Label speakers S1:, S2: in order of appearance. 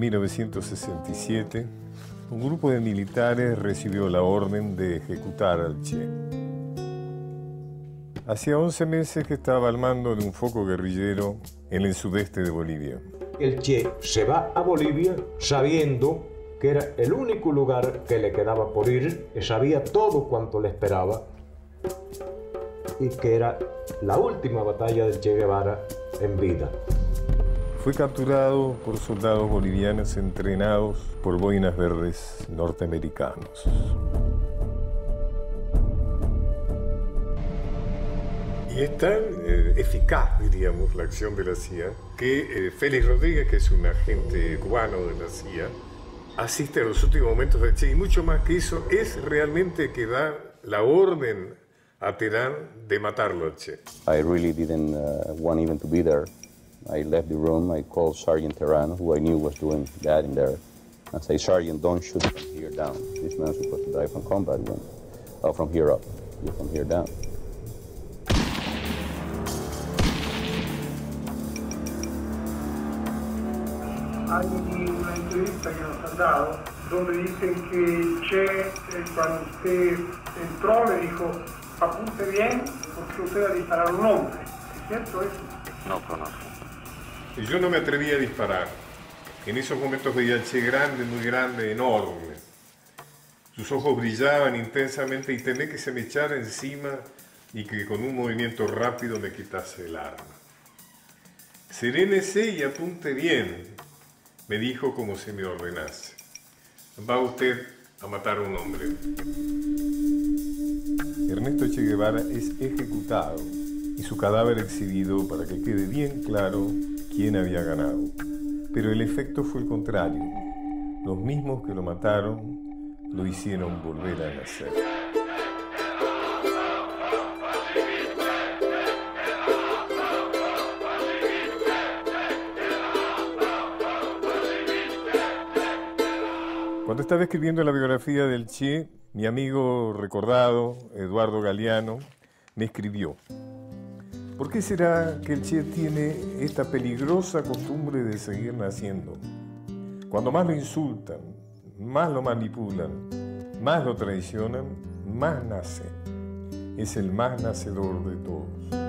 S1: 1967, un grupo de militares recibió la orden de ejecutar al Che. Hacía 11 meses que estaba al mando de un foco guerrillero en el sudeste de Bolivia.
S2: El Che se va a Bolivia sabiendo que era el único lugar que le quedaba por ir, que sabía todo cuanto le esperaba y que era la última batalla del Che Guevara en vida.
S1: Fue capturado por soldados bolivianos entrenados por boinas verdes norteamericanos. Y es tan eficaz, diríamos, la acción de la CIA, que Félix Rodríguez, que es un agente cubano de la CIA, asiste a los últimos momentos del Che, y mucho más que eso, es realmente que da la orden a Teherán de matarlo al Che.
S3: I really didn't want even to be there. I left the room, I called Sergeant Teherán, who I knew was doing that in there, and say, Sergeant, don't shoot from here down. This man's supposed to die from combat wound. Oh, from here up, you're from here down.
S4: Hay una entrevista que nos han dado donde dicen que Che, cuando usted entró, le dijo, apunte bien porque usted va a disparar a un hombre. ¿Es cierto eso?
S3: No conozco.
S1: Y yo no me atreví a disparar. En esos momentos veía al Che grande, muy grande, enorme. Sus ojos brillaban intensamente y temé que se me echara encima y que con un movimiento rápido me quitase el arma. Serénese y apunte bien, me dijo como si me ordenase. Va usted a matar a un hombre. Ernesto Che Guevara es ejecutado y su cadáver exhibido para que quede bien claro quién había ganado. Pero el efecto fue el contrario. Los mismos que lo mataron lo hicieron volver a nacer. Cuando estaba escribiendo la biografía del Che, mi amigo recordado, Eduardo Galeano, me escribió: ¿por qué será que el Che tiene esta peligrosa costumbre de seguir naciendo? Cuando más lo insultan, más lo manipulan, más lo traicionan, más nace. Es el más nacedor de todos.